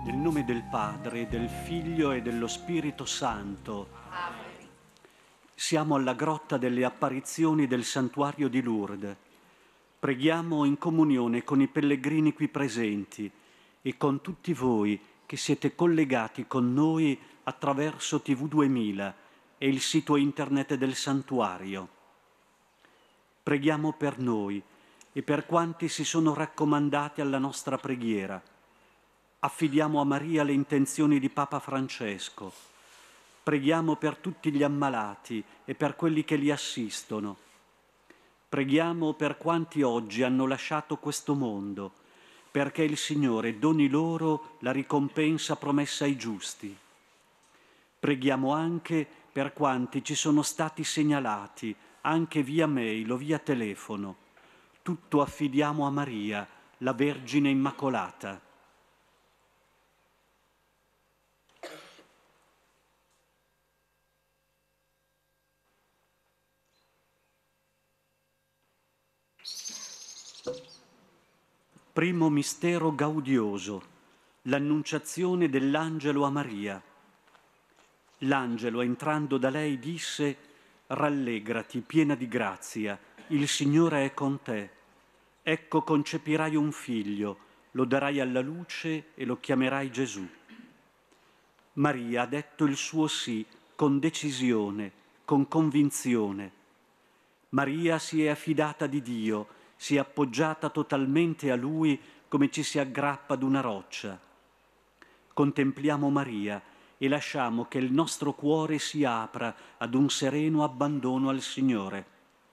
Nel nome del Padre, del Figlio e dello Spirito Santo. Amen. Siamo alla grotta delle apparizioni del santuario di Lourdes. Preghiamo in comunione con i pellegrini qui presenti e con tutti voi che siete collegati con noi attraverso TV 2000 e il sito internet del santuario. Preghiamo per noi e per quanti si sono raccomandati alla nostra preghiera. Affidiamo a Maria le intenzioni di Papa Francesco. Preghiamo per tutti gli ammalati e per quelli che li assistono. Preghiamo per quanti oggi hanno lasciato questo mondo, perché il Signore doni loro la ricompensa promessa ai giusti. Preghiamo anche per quanti ci sono stati segnalati, anche via mail o via telefono. Tutto affidiamo a Maria, la Vergine Immacolata. Primo mistero gaudioso, l'annunciazione dell'angelo a Maria. L'angelo, entrando da lei, disse: «Rallegrati, piena di grazia, il Signore è con te. Ecco, concepirai un figlio, lo darai alla luce e lo chiamerai Gesù». Maria ha detto il suo sì con decisione, con convinzione. Maria si è affidata di Dio, si è appoggiata totalmente a Lui come ci si aggrappa ad una roccia. Contempliamo Maria e lasciamo che il nostro cuore si apra ad un sereno abbandono al Signore.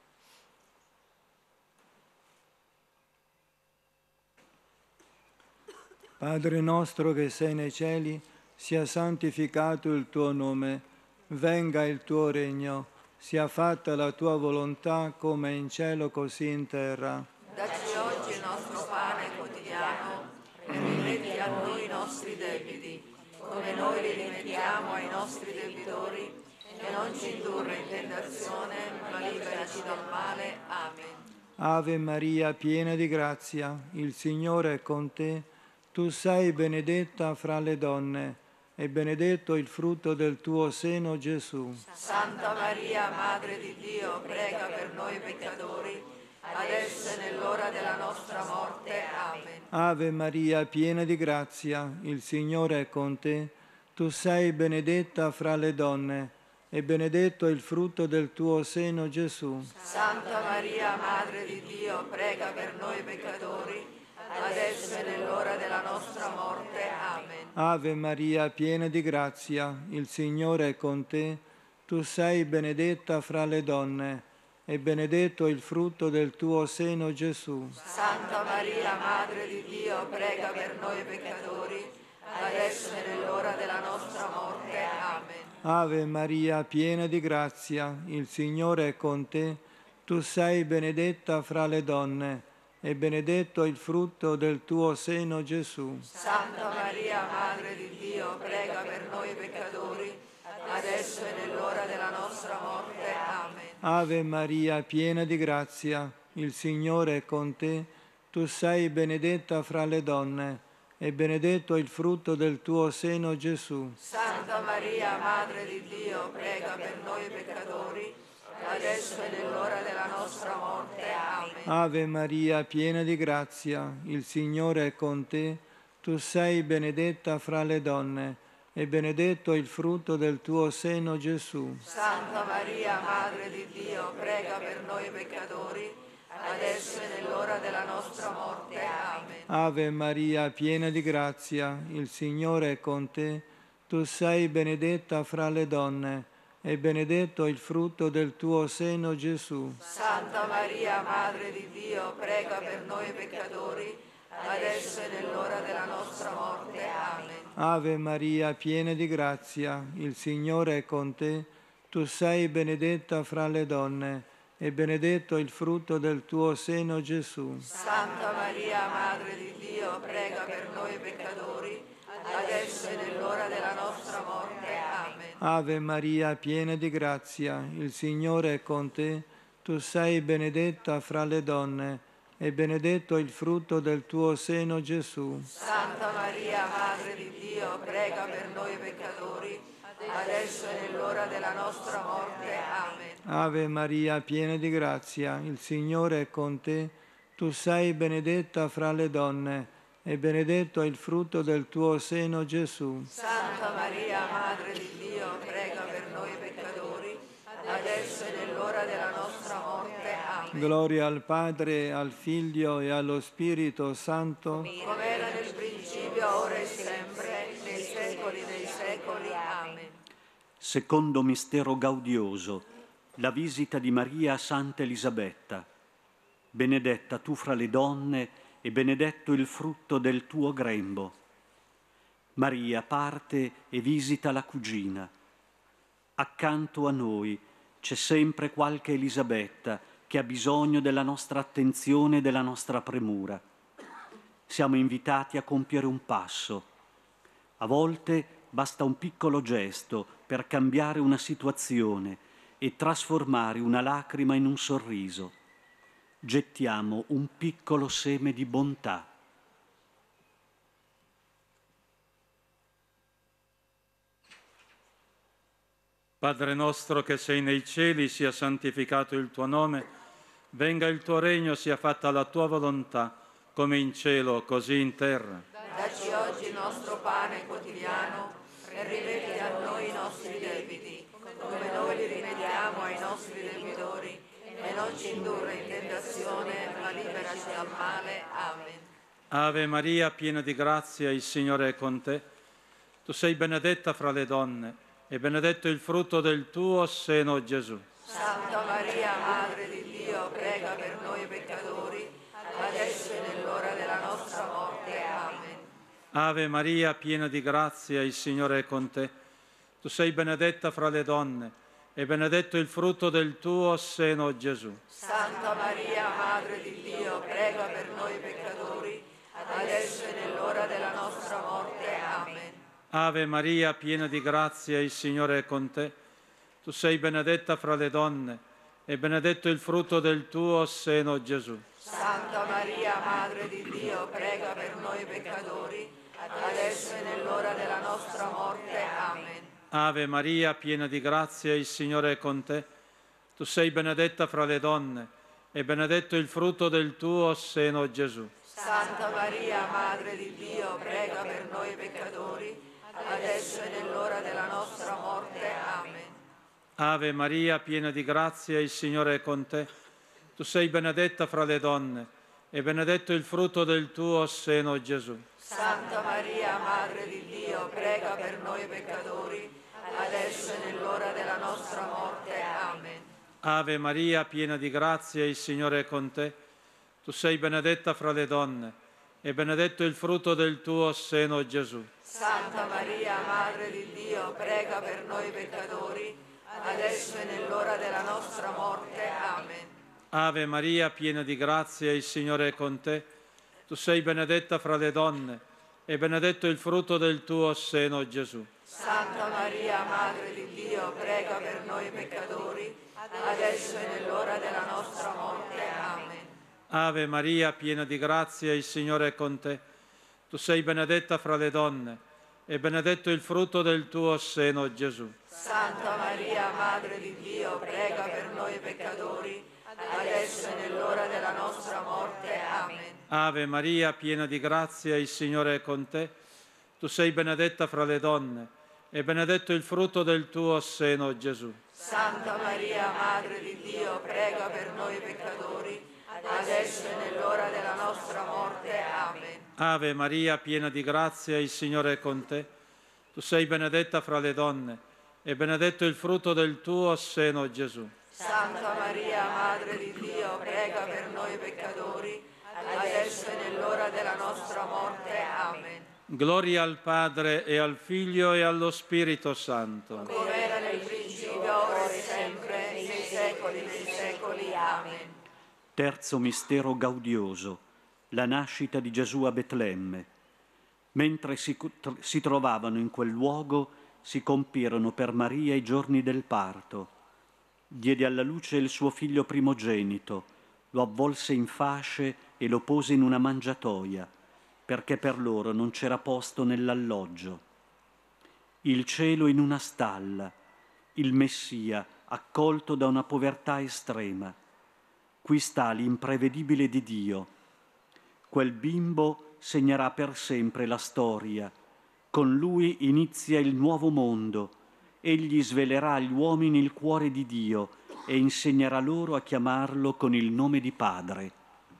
Padre nostro che sei nei cieli, sia santificato il tuo nome, venga il tuo regno, sia fatta la tua volontà come in cielo così in terra. Dacci oggi il nostro pane quotidiano e rimetti a noi i nostri debiti, come noi li rimettiamo ai nostri debitori, e non ci indurre in tentazione, ma liberaci dal male. Amen. Ave Maria, piena di grazia, il Signore è con te. Tu sei benedetta fra le donne, e benedetto il frutto del tuo seno, Gesù. Santa Maria, Madre di Dio, prega per noi peccatori, adesso e nell'ora della nostra morte. Amen. Ave Maria, piena di grazia, il Signore è con te. Tu sei benedetta fra le donne, e benedetto il frutto del tuo seno, Gesù. Santa Maria, Madre di Dio, prega per noi peccatori, adesso e nell'ora della nostra morte. Amen. Ave Maria, piena di grazia, il Signore è con te. Tu sei benedetta fra le donne, e benedetto il frutto del tuo seno, Gesù. Santa Maria, Madre di Dio, prega per noi peccatori, adesso e nell'ora della nostra morte. Amen. Ave Maria, piena di grazia, il Signore è con te. Tu sei benedetta fra le donne, e benedetto il frutto del tuo seno, Gesù. Santa Maria, Madre di Dio, prega per noi peccatori, adesso e nell'ora della nostra morte. Amen. Ave Maria, piena di grazia, il Signore è con te. Tu sei benedetta fra le donne, e benedetto il frutto del tuo seno, Gesù. Santa Maria, Madre di Dio, prega per noi peccatori, adesso e nell'ora della nostra morte. Amen. Ave Maria, piena di grazia, il Signore è con te. Tu sei benedetta fra le donne, e benedetto il frutto del tuo seno, Gesù. Santa Maria, Madre di Dio, prega per noi peccatori, adesso e nell'ora della nostra morte. Amen. Ave Maria, piena di grazia, il Signore è con te. Tu sei benedetta fra le donne, e benedetto il frutto del tuo seno, Gesù. Santa Maria, Madre di Dio, prega per noi peccatori, adesso e nell'ora della nostra morte. Amen. Ave Maria, piena di grazia, il Signore è con te. Tu sei benedetta fra le donne, e benedetto il frutto del tuo seno, Gesù. Santa Maria, Madre di Dio, prega per noi peccatori, adesso e nell'ora della nostra morte. Amen. Ave Maria, piena di grazia, il Signore è con te. Tu sei benedetta fra le donne, e benedetto il frutto del tuo seno, Gesù. Santa Maria, Madre di Dio, Dio, prega per noi peccatori, adesso e nell'ora della nostra morte. Amen. Ave Maria, piena di grazia, il Signore è con te. Tu sei benedetta fra le donne e benedetto è il frutto del tuo seno, Gesù. Santa Maria, Madre di Dio, prega per noi peccatori, adesso e nell'ora della nostra morte. Amen. Gloria al Padre, al Figlio e allo Spirito Santo. Come era nel principio, ora e sempre, nei secoli dei secoli. Amen. Secondo mistero gaudioso, la visita di Maria a Santa Elisabetta. Benedetta tu fra le donne e benedetto il frutto del tuo grembo. Maria parte e visita la cugina. Accanto a noi c'è sempre qualche Elisabetta che ha bisogno della nostra attenzione e della nostra premura. Siamo invitati a compiere un passo. A volte basta un piccolo gesto per cambiare una situazione e trasformare una lacrima in un sorriso. Gettiamo un piccolo seme di bontà. Padre nostro che sei nei cieli, sia santificato il tuo nome, venga il tuo regno, sia fatta la tua volontà, come in cielo, così in terra. Dacci oggi il nostro pane quotidiano e rimetti a noi i nostri debiti, come noi li rimettiamo ai nostri debitori, e non ci indurre in tentazione, ma liberaci dal male. Amen. Ave Maria, piena di grazia, il Signore è con te. Tu sei benedetta fra le donne, e benedetto il frutto del tuo seno, Gesù. Santa Maria, Madre di Dio, prega per noi peccatori, adesso e nell'ora della nostra morte. Amen. Ave Maria, piena di grazia, il Signore è con te. Tu sei benedetta fra le donne, e benedetto il frutto del tuo seno, Gesù. Santa Maria, Madre di Dio, prega per noi peccatori, adesso e nell'ora della nostra morte. Amen. Ave Maria, piena di grazia, il Signore è con te. Tu sei benedetta fra le donne, e benedetto il frutto del tuo seno, Gesù. Santa Maria, Madre di Dio, prega per noi peccatori, adesso e nell'ora della nostra morte. Amen. Ave Maria, piena di grazia, il Signore è con te. Tu sei benedetta fra le donne, e benedetto il frutto del tuo seno, Gesù. Santa Maria, Madre di Dio, prega per noi peccatori, adesso e nell'ora della nostra morte. Amen. Ave Maria, piena di grazia, il Signore è con te. Tu sei benedetta fra le donne, e benedetto il frutto del tuo seno, Gesù. Santa Maria, Madre di Dio, prega per noi peccatori, adesso e nell'ora della nostra morte. Amen. Ave Maria, piena di grazia, il Signore è con te. Tu sei benedetta fra le donne, e benedetto il frutto del tuo seno, Gesù. Santa Maria, Madre di Dio, prega per noi peccatori, adesso e nell'ora della nostra morte. Amen. Ave Maria, piena di grazia, il Signore è con te. Tu sei benedetta fra le donne, e benedetto il frutto del tuo seno, Gesù. Santa Maria, Madre di Dio, prega per noi peccatori, adesso e nell'ora della nostra morte. Amen. Ave Maria, piena di grazia, il Signore è con te. Tu sei benedetta fra le donne, e benedetto il frutto del tuo seno, Gesù. Santa Maria, Madre di Dio, prega per noi peccatori, adesso e nell'ora della nostra morte. Amen. Ave Maria, piena di grazia, il Signore è con te. Tu sei benedetta fra le donne, e benedetto il frutto del tuo seno, Gesù. Santa Maria, Madre di Dio, prega per noi peccatori, adesso e nell'ora della nostra morte. Amen. Ave Maria, piena di grazia, il Signore è con te. Tu sei benedetta fra le donne, e benedetto il frutto del tuo seno, Gesù. Santa Maria, Madre di Dio, prega per noi peccatori, adesso e nell'ora della nostra morte. Amen. Gloria al Padre, e al Figlio, e allo Spirito Santo. Come era nel principio, ora e sempre, nei secoli dei secoli. Amen. Terzo mistero gaudioso, la nascita di Gesù a Betlemme. Mentre si trovavano in quel luogo, si compirono per Maria i giorni del parto. Diede alla luce il suo figlio primogenito, lo avvolse in fasce e lo pose in una mangiatoia, perché per loro non c'era posto nell'alloggio. il cielo in una stalla, il Messia accolto da una povertà estrema. Qui sta l'imprevedibile di Dio. Quel bimbo segnerà per sempre la storia. Con lui inizia il nuovo mondo. Egli svelerà agli uomini il cuore di Dio e insegnerà loro a chiamarlo con il nome di Padre.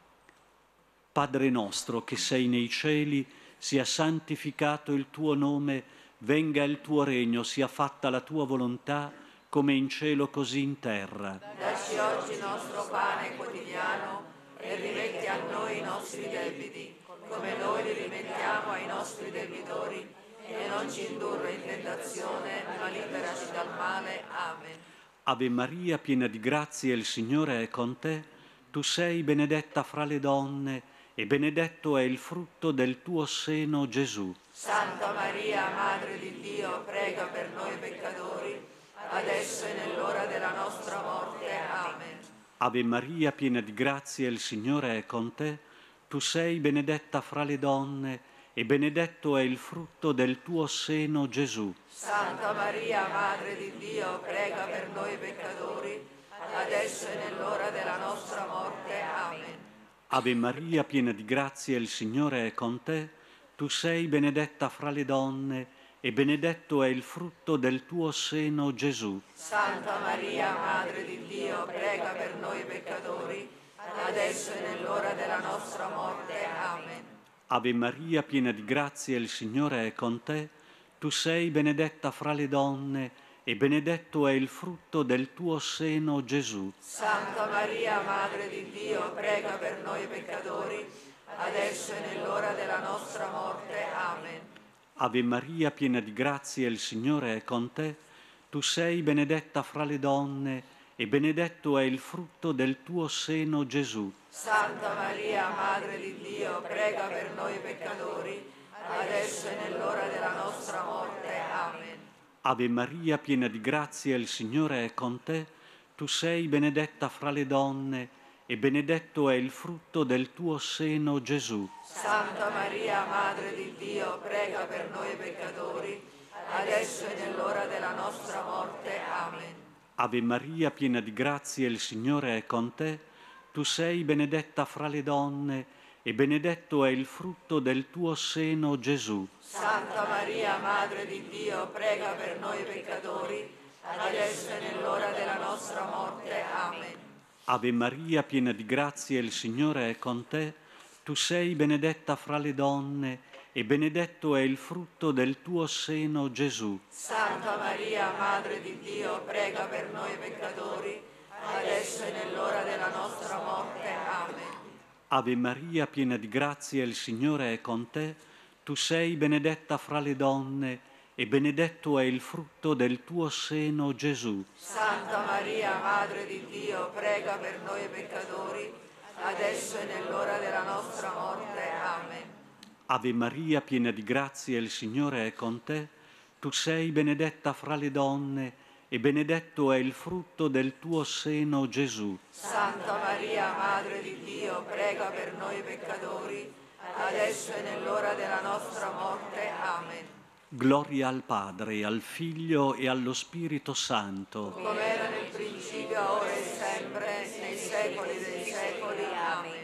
Padre nostro che sei nei cieli, sia santificato il tuo nome, venga il tuo regno, sia fatta la tua volontà, come in cielo così in terra. Dacci oggi il nostro pane quotidiano e rimetti a noi i nostri debiti, come noi li rimettiamo ai nostri debitori, e non ci indurre in tentazione, ma liberaci dal male. Amen. Ave Maria, piena di grazia, il Signore è con te. Tu sei benedetta fra le donne e benedetto è il frutto del tuo seno, Gesù. Santa Maria, Madre di Dio, prega per noi peccatori, adesso e nell'ora della nostra morte. Amen. Ave Maria, piena di grazia, il Signore è con te. Tu sei benedetta fra le donne e benedetto è il frutto del tuo seno, Gesù. Santa Maria, Madre di Dio, prega per noi peccatori, adesso e nell'ora della nostra morte. Amen. Ave Maria, piena di grazia, il Signore è con te. Tu sei benedetta fra le donne e benedetto è il frutto del tuo seno, Gesù. Santa Maria, Madre di Dio, prega per noi peccatori, adesso e nell'ora della nostra morte. Amen. Ave Maria, piena di grazia, il Signore è con te. Tu sei benedetta fra le donne e benedetto è il frutto del tuo seno, Gesù. Santa Maria, Madre di Dio, prega per noi peccatori, adesso e nell'ora della nostra morte. Amen. Ave Maria, piena di grazia, il Signore è con te. Tu sei benedetta fra le donne e benedetto è il frutto del tuo seno, Gesù. Santa Maria, Madre di Dio, prega per noi peccatori, adesso e nell'ora della nostra morte. Amen. Ave Maria, piena di grazia, il Signore è con te. Tu sei benedetta fra le donne e benedetto è il frutto del tuo seno, Gesù. Santa Maria, Madre di Dio, prega per noi peccatori, adesso e nell'ora della nostra morte. Amen. Ave Maria, piena di grazia, il Signore è con te. Tu sei benedetta fra le donne e benedetto è il frutto del tuo seno, Gesù. Santa Maria, Madre di Dio, prega per noi peccatori, adesso e nell'ora della nostra morte. Amen. Ave Maria, piena di grazia, il Signore è con te. Tu sei benedetta fra le donne e benedetto è il frutto del tuo seno, Gesù. Santa Maria, Madre di Dio, prega per noi peccatori, adesso e nell'ora della nostra morte. Amen. Ave Maria, piena di grazia, il Signore è con te. Tu sei benedetta fra le donne e benedetto è il frutto del tuo seno, Gesù. Santa Maria, Madre di Dio, prega per noi peccatori, adesso e nell'ora della nostra morte. Amen. Ave Maria, piena di grazia, il Signore è con te. Tu sei benedetta fra le donne e benedetto è il frutto del tuo seno, Gesù. Santa Maria, Madre di Dio, prega per noi peccatori, adesso e nell'ora della nostra morte. Amen. Gloria al Padre, al Figlio e allo Spirito Santo. Come era nel principio, ora e sempre, nei secoli dei secoli. Amen.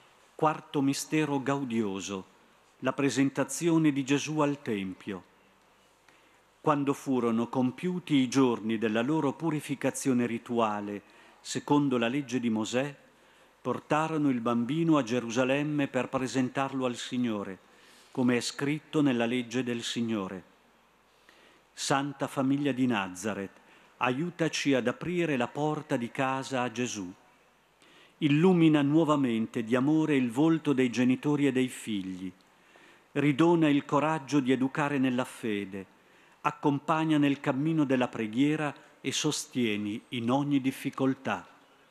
Quarto mistero gaudioso, la presentazione di Gesù al Tempio. Quando furono compiuti i giorni della loro purificazione rituale, secondo la legge di Mosè, portarono il bambino a Gerusalemme per presentarlo al Signore, come è scritto nella legge del Signore. Santa Famiglia di Nazaret, aiutaci ad aprire la porta di casa a Gesù. Illumina nuovamente di amore il volto dei genitori e dei figli. Ridona il coraggio di educare nella fede. Accompagna nel cammino della preghiera e sostieni in ogni difficoltà.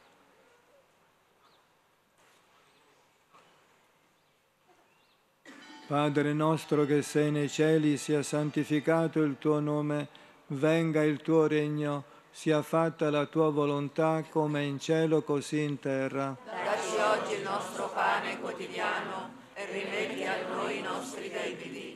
Padre nostro che sei nei cieli, sia santificato il tuo nome, venga il tuo regno, sia fatta la tua volontà come in cielo così in terra. Dacci oggi il nostro pane quotidiano e rimetti a noi i nostri debiti,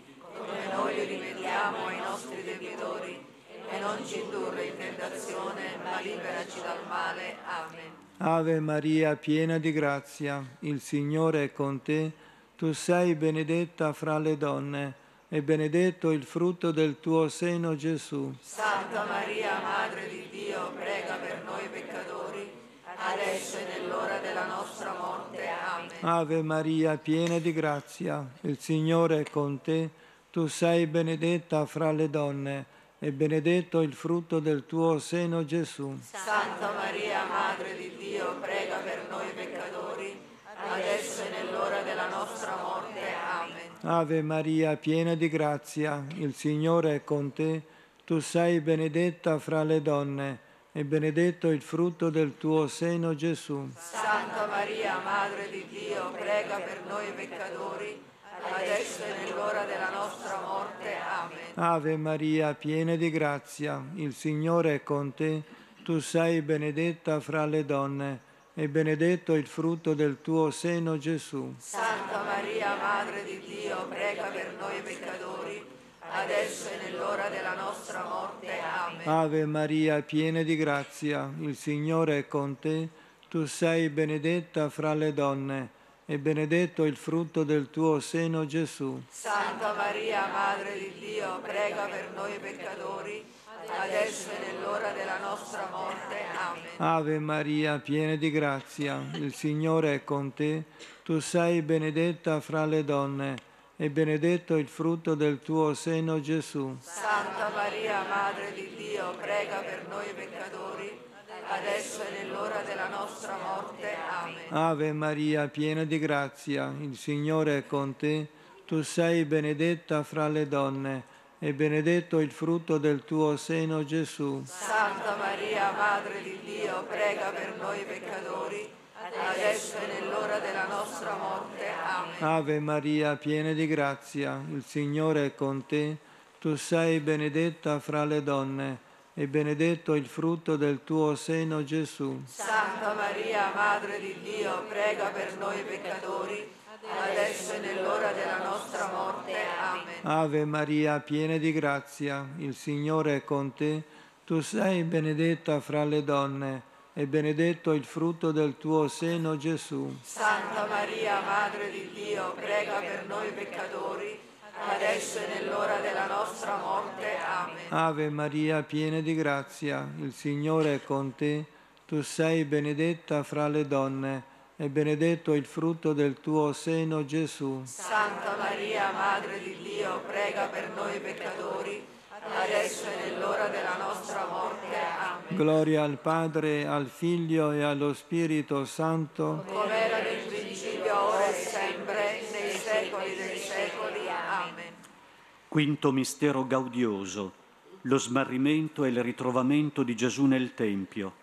come noi li rimediamo ai nostri debitori, e non ci indurre in tentazione, ma liberaci dal male. Amen. Ave Maria, piena di grazia, il Signore è con te. Tu sei benedetta fra le donne, e benedetto il frutto del tuo seno, Gesù. Santa Maria, Madre di Dio, prega per noi peccatori, adesso e nell'ora della nostra morte. Amen. Ave Maria, piena di grazia, il Signore è con te. Tu sei benedetta fra le donne, e benedetto il frutto del tuo seno, Gesù. Santa Maria, Madre di Dio, prega per noi peccatori, adesso e nell'ora della nostra morte. Amen. Ave Maria, piena di grazia, il Signore è con te. Tu sei benedetta fra le donne, e benedetto il frutto del tuo seno, Gesù. Santa Maria, Madre di Dio, prega per noi peccatori, adesso e nell'ora della nostra morte. Amen. Ave Maria, piena di grazia, il Signore è con te. Tu sei benedetta fra le donne, e benedetto il frutto del tuo seno, Gesù. Santa Maria, Madre di Dio, prega per noi peccatori, adesso e nell'ora della nostra morte. Amen. Ave Maria, piena di grazia, il Signore è con te. Tu sei benedetta fra le donne, e benedetto il frutto del tuo seno, Gesù. Santa Maria, Madre di Dio, prega per noi peccatori, adesso e nell'ora della nostra morte. Amen. Ave Maria, piena di grazia, il Signore è con te. Tu sei benedetta fra le donne, e benedetto il frutto del tuo seno, Gesù. Santa Maria, Madre di Dio, prega per noi peccatori, adesso e nell'ora della nostra morte. Amen. Ave Maria, piena di grazia, il Signore è con te. Tu sei benedetta fra le donne, e benedetto il frutto del tuo seno, Gesù. Santa Maria, Madre di Dio, prega per noi peccatori, adesso e nell'ora della nostra morte. Amen. Ave Maria, piena di grazia, il Signore è con te. Tu sei benedetta fra le donne, e benedetto il frutto del tuo seno, Gesù. Santa Maria, Madre di Dio, prega per noi peccatori, adesso e nell'ora della nostra morte. Amen. Ave Maria, piena di grazia, il Signore è con te. Tu sei benedetta fra le donne, e benedetto il frutto del tuo seno, Gesù. Santa Maria, Madre di Dio, prega per noi peccatori, adesso e nell'ora della nostra morte. Amen. Ave Maria, piena di grazia, il Signore è con te. Tu sei benedetta fra le donne, e benedetto il frutto del tuo seno, Gesù. Santa Maria, Madre di Dio, prega per noi peccatori, adesso e nell'ora della nostra morte. Amen. Gloria al Padre, al Figlio e allo Spirito Santo. Come era nel principio, ora e sempre, nei secoli dei secoli. Amen. Quinto mistero gaudioso, lo smarrimento e il ritrovamento di Gesù nel Tempio.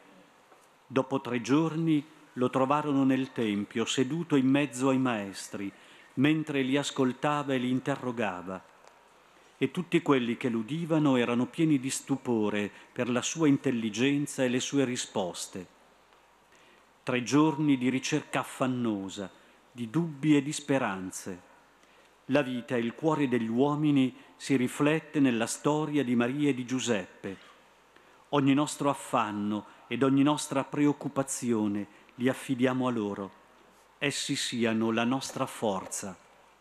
Dopo 3 giorni lo trovarono nel Tempio, seduto in mezzo ai maestri, mentre li ascoltava e li interrogava. E tutti quelli che l'udivano erano pieni di stupore per la sua intelligenza e le sue risposte. 3 giorni di ricerca affannosa, di dubbi e di speranze. La vita e il cuore degli uomini si riflette nella storia di Maria e di Giuseppe. Ogni nostro affanno ed ogni nostra preoccupazione li affidiamo a loro. Essi siano la nostra forza.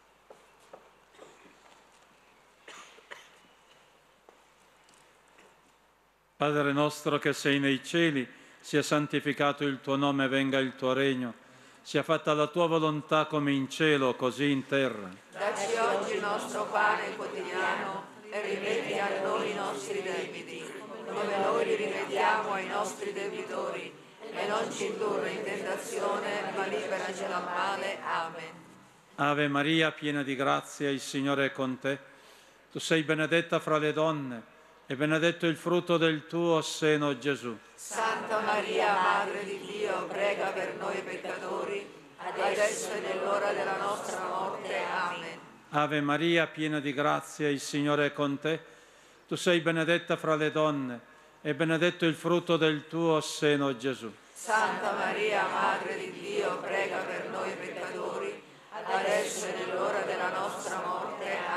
Padre nostro che sei nei cieli, sia santificato il tuo nome, venga il tuo regno, sia fatta la tua volontà come in cielo, così in terra. Dacci oggi il nostro pane quotidiano e rimetti a noi i nostri debiti, come noi li rimediamo ai nostri debitori, e non ci indurre in tentazione, ma liberaci dal male. Amen. Ave Maria, piena di grazia, il Signore è con te. Tu sei benedetta fra le donne, e benedetto il frutto del tuo seno, Gesù. Santa Maria, Madre di Dio, prega per noi peccatori, adesso e nell'ora della nostra morte. Amen. Ave Maria, piena di grazia, il Signore è con te. Tu sei benedetta fra le donne, e benedetto il frutto del tuo seno, Gesù. Santa Maria, Madre di Dio, prega per noi peccatori, adesso e nell'ora della nostra morte. Amen.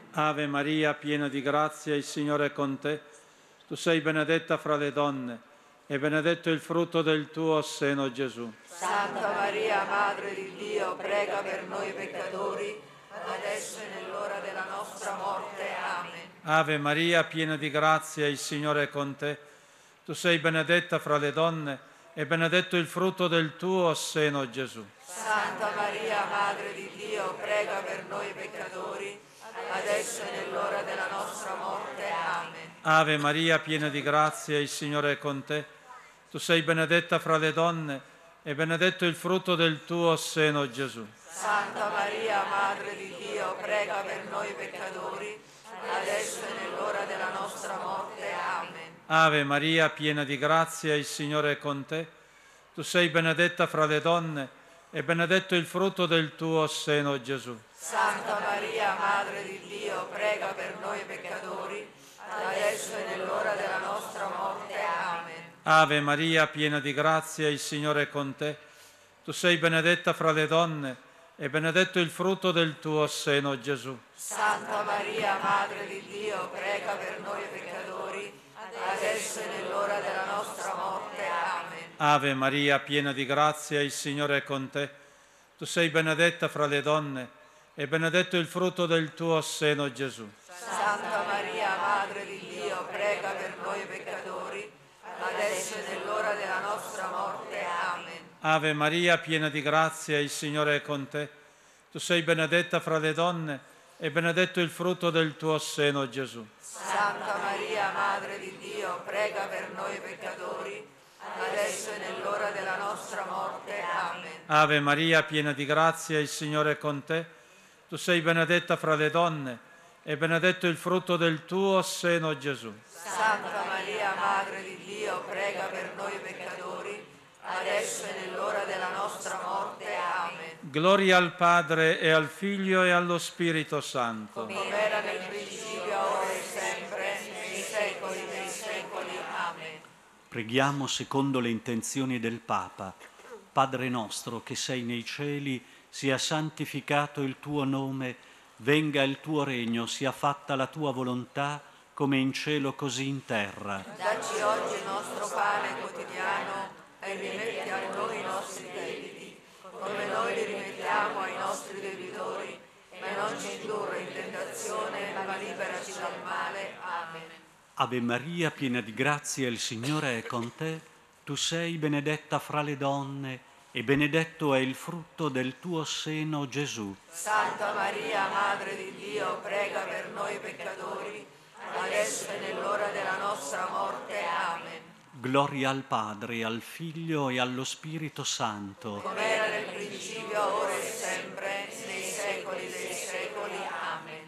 Ave Maria, piena di grazia, il Signore è con te. Tu sei benedetta fra le donne e benedetto il frutto del tuo seno, Gesù. Santa Maria, Madre di Dio, prega per noi peccatori, adesso e nell'ora della nostra morte. Amen. Ave Maria, piena di grazia, il Signore è con te. Tu sei benedetta fra le donne e benedetto il frutto del tuo seno, Gesù. Santa Maria, Madre di Dio, prega per noi peccatori, adesso e nell'ora della nostra morte. Amen. Ave Maria, piena di grazia, il Signore è con te. Tu sei benedetta fra le donne e benedetto il frutto del tuo seno, Gesù. Santa Maria, Madre di Dio, prega per noi peccatori, adesso e nell'ora della nostra morte. Amen. Ave Maria, piena di grazia, il Signore è con te. Tu sei benedetta fra le donne e benedetto il frutto del tuo seno, Gesù. Santa Maria, Madre di Dio, prega per noi peccatori, adesso e nell'ora della nostra morte. Amen. Ave Maria, piena di grazia, il Signore è con te. Tu sei benedetta fra le donne e benedetto il frutto del tuo seno, Gesù. Santa Maria, Madre di Dio, prega per noi peccatori, adesso e nell'ora della nostra morte. Amen. Ave Maria, piena di grazia, il Signore è con te. Tu sei benedetta fra le donne e benedetto il frutto del tuo seno, Gesù. Santa Maria, Madre di Dio, prega per noi peccatori, adesso e nell'ora della nostra morte. Amen. Ave Maria, piena di grazia, il Signore è con te. Tu sei benedetta fra le donne e benedetto il frutto del tuo seno, Gesù. Santa Maria, Madre di Dio, prega per noi peccatori, adesso e nell'ora della nostra morte. Amen. Ave Maria, piena di grazia, il Signore è con te. Tu sei benedetta fra le donne e benedetto il frutto del tuo seno, Gesù. Santa Maria, Madre di Dio, prega per noi peccatori, adesso e nell'ora della nostra morte. Amen. Gloria al Padre e al Figlio e allo Spirito Santo. Come era nel principio, ora e sempre, nei secoli dei secoli. Amen. Preghiamo secondo le intenzioni del Papa. Padre nostro che sei nei cieli, sia santificato il tuo nome, venga il tuo regno, sia fatta la tua volontà, come in cielo così in terra. Dacci oggi il nostro pane quotidiano e rimetti a noi i nostri debiti, come noi li rimettiamo ai nostri debitori, e non ci indurre in tentazione, ma liberaci dal male. Amen. Ave Maria, piena di grazia, il Signore è con te. Tu sei benedetta fra le donne e benedetto è il frutto del tuo seno, Gesù. Santa Maria, Madre di Dio, prega per noi peccatori, adesso e nell'ora della nostra morte. Amen. Gloria al Padre, al Figlio e allo Spirito Santo. Come era nel principio, ora e sempre, nei secoli dei secoli. Amen.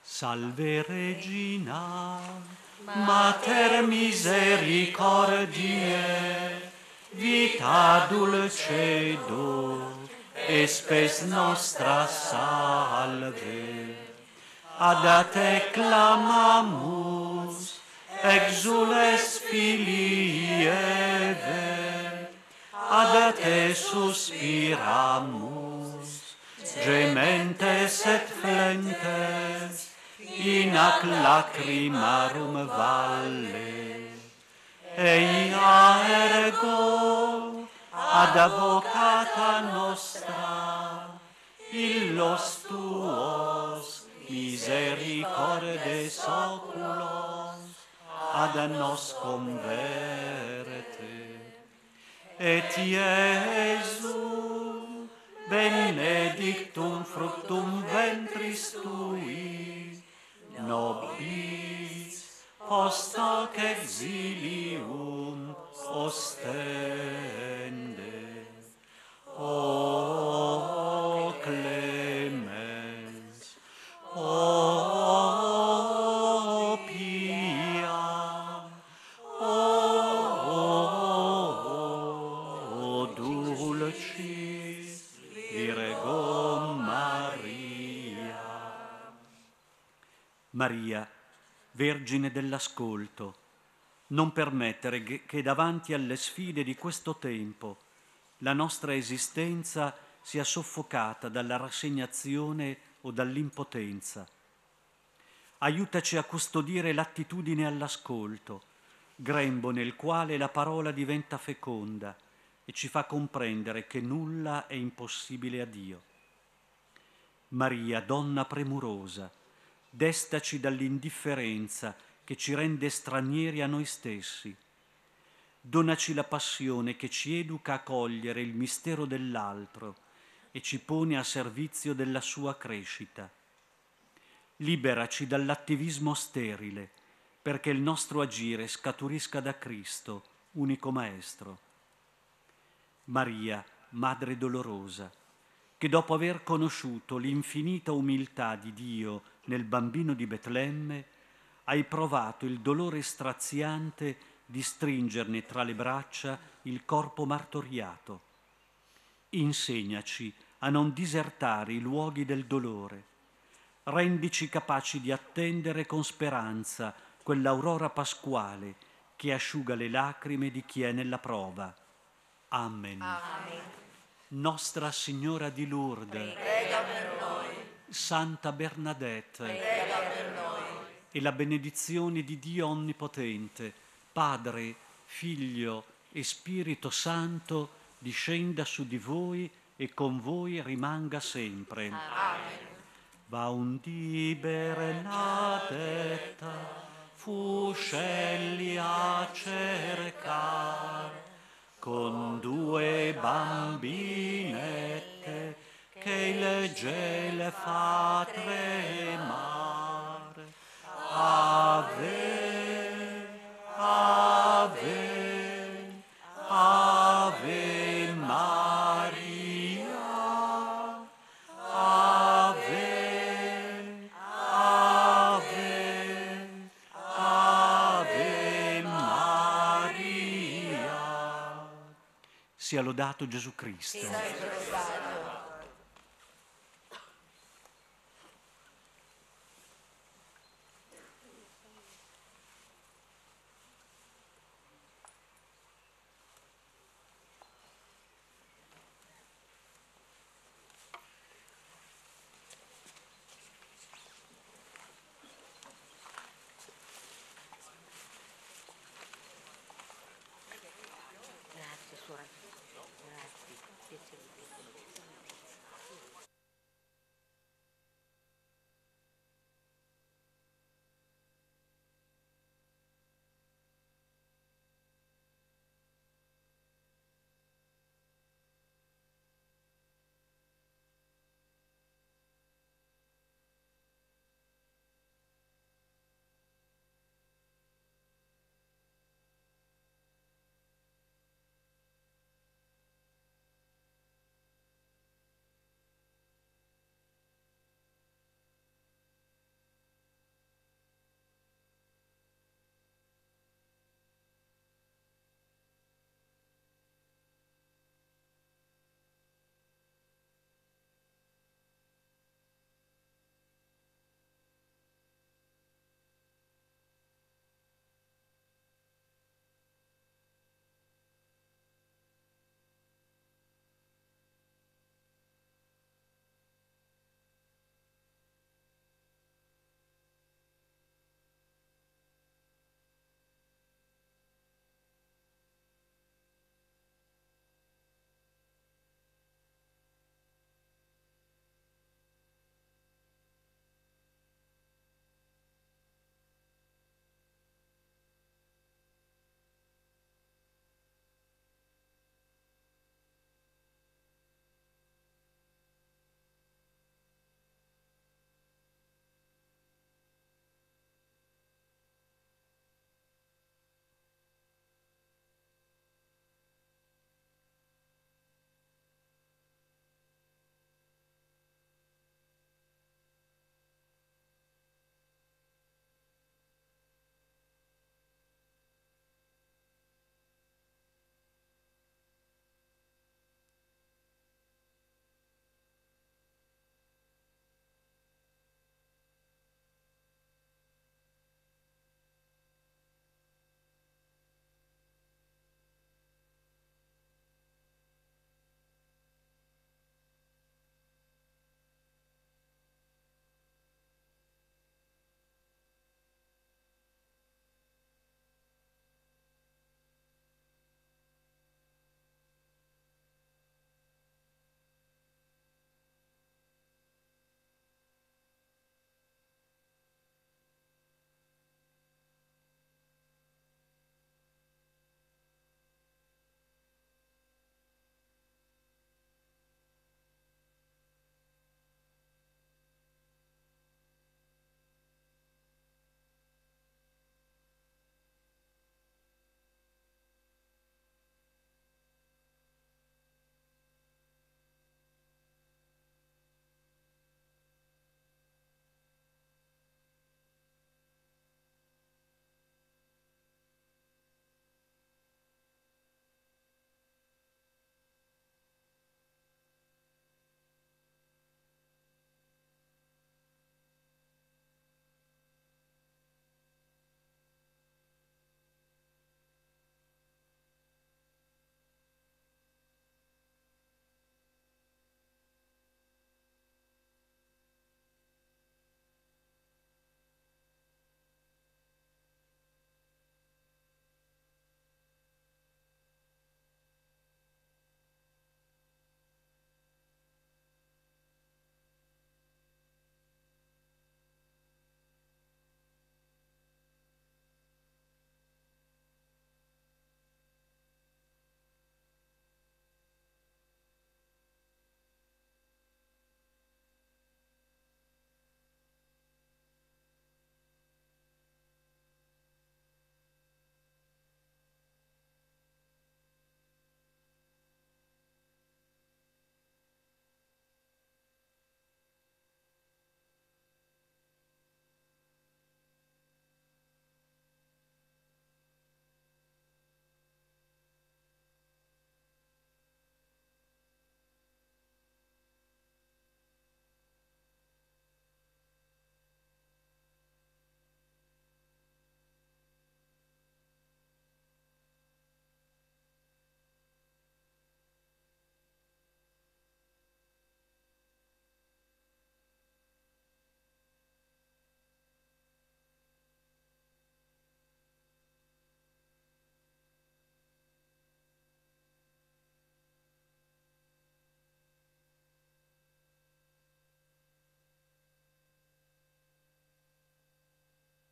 Salve Regina, Mater misericordiae, vita dulcedo, e spes nostra salve. Ad te clamamus, exules filii Eve, ad te suspiramus, gementes et flentes, in ac lacrimarum valle. Eia ergo ad advocata nostra, illos tuos misericordes oculos ad nos converte. Et Iesu benedictum fructum ventris tui, nobis post hoc exilium ostende. O clemens, o pia, o dulcis Virgo Maria. Maria, Vergine dell'ascolto, non permettere che davanti alle sfide di questo tempo la nostra esistenza sia soffocata dalla rassegnazione o dall'impotenza. Aiutaci a custodire l'attitudine all'ascolto, grembo nel quale la parola diventa feconda e ci fa comprendere che nulla è impossibile a Dio. Maria, donna premurosa, destaci dall'indifferenza che ci rende stranieri a noi stessi. Donaci la passione che ci educa a cogliere il mistero dell'altro e ci pone a servizio della sua crescita. Liberaci dall'attivismo sterile, perché il nostro agire scaturisca da Cristo, unico Maestro. Maria, Madre dolorosa, che dopo aver conosciuto l'infinita umiltà di Dio nel bambino di Betlemme, hai provato il dolore straziante di stringerne tra le braccia il corpo martoriato. Insegnaci a non disertare i luoghi del dolore. Rendici capaci di attendere con speranza quell'aurora pasquale che asciuga le lacrime di chi è nella prova. Amen. Amen. Nostra Signora di Lourdes, Prega per noi. Santa Bernadette, Prega per noi. e la benedizione di Dio Onnipotente, Padre, Figlio e Spirito Santo, discenda su di voi e con voi rimanga sempre. Amen. Va un di Bernadetta, fu scegli a cercare, con 2 bambinette che il gelo fa tremare. Ave, Ave, Ave Maria, Ave, Ave, Ave Maria. Sia lodato Gesù Cristo. Sempre lodato.